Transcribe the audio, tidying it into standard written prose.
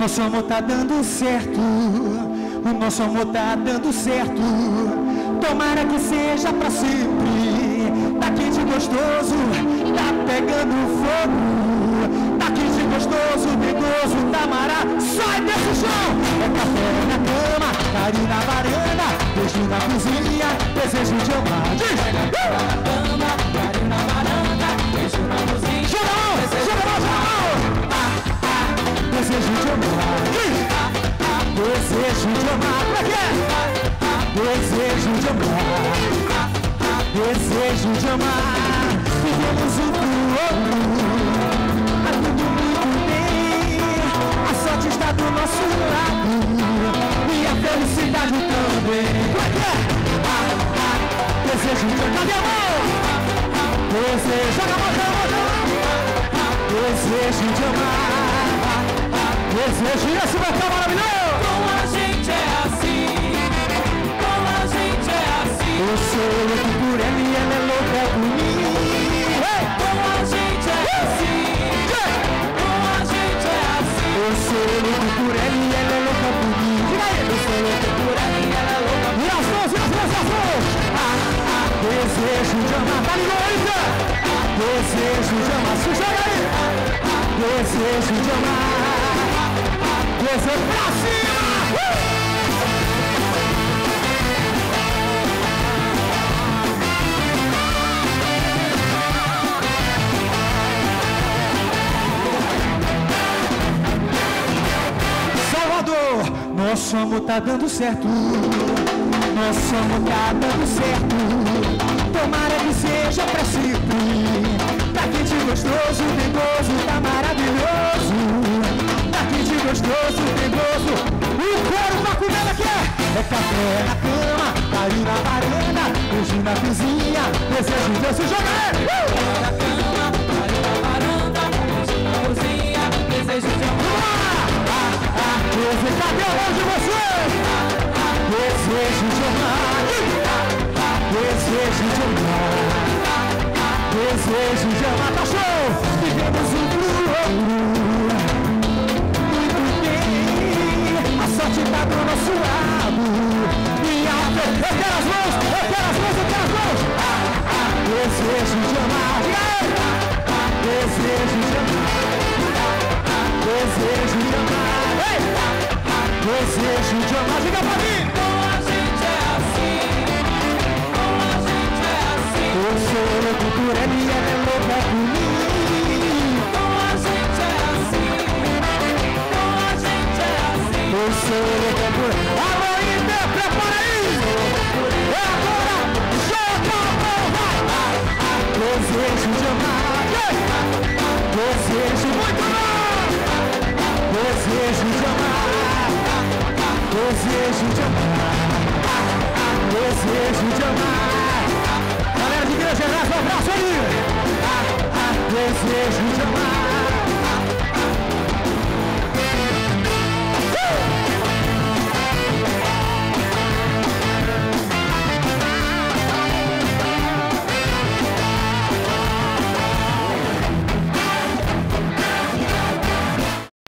Nosso amor tá dando certo, o nosso amor tá dando certo. Tomara que seja pra sempre. Tá quente e gostoso, tá pegando fogo. Tá quente e gostoso, dengoso, tamará. Sai desse chão! É café na cama, carinho na varanda, beijo na cozinha, desejo de amar. Diz! Na cama, carinho na varanda, beijo na cozinha. Joga a mão! Joga a mão! Joga a mão! Desejo de amar. Diz! Desejo de amar. Como é que é? Desejo de amar. Desejo de amar. Vivemos um pro outro. Tá tudo muito bem. A sorte está do nosso lado. E a felicidade também. Como é que é? Desejo de amar. Cadê a mão? Desejo. Joga a mão, joga a mão, joga a mão. Desejo de amar. Desejo. E esse vocal maravilhoso. Com a gente é assim. Com a gente é assim. Eu sou louco por ela e ela é louca por mim. Com a gente é assim. Com a gente é assim. Eu sou louco por ela e ela é louca por mim. Diga aí. Eu sou louco por ela e ela é louca por mim. E as mãos, e as mãos, e as mãos. Desejo de amar. Tá ligado aí, Zé? Desejo de amar. Se joga aí. Desejo de amar. Desejo pra cima. Nosso amor tá dando certo. Nosso amor tá dando certo. Tomara que seja pra sempre. Tá quente, gostoso, dengoso, tá maravilhoso. Tá quente, gostoso, dengoso. O couro pra comer aqui é café na cama, carinho na varanda, beijo na cozinha, desejo de Deus. Joga aí! Na cama, carinho na varanda, beijo na cozinha, desejo de amar. Cadê a mão de vocês? Desejo de amar. Desejo de amar. Desejo de amar. Tá show! Vivemos um pro outro. Muito bem. A sorte tá do nosso lado. E a fé. Eu quero as mãos! Eu quero as mãos! Eu quero as mãos! Desejo de amar. Desejo de amar. Desejo de amar. Desejo de amar, diga pra mim! Com a gente é assim. Com a gente é assim. Eu sou louco por ela e ela é louca por mim. Com a gente é assim. Com a gente é assim. Eu sou louco por ela. Alô, Inter, prepara aí! É agora! Joga a mão, vai! Desejo de amar. Desejo muito bom! Desejo de amar. Desejo de amar. Desejo de amar. Galera de igreja, um abraço aí. Desejo de amar.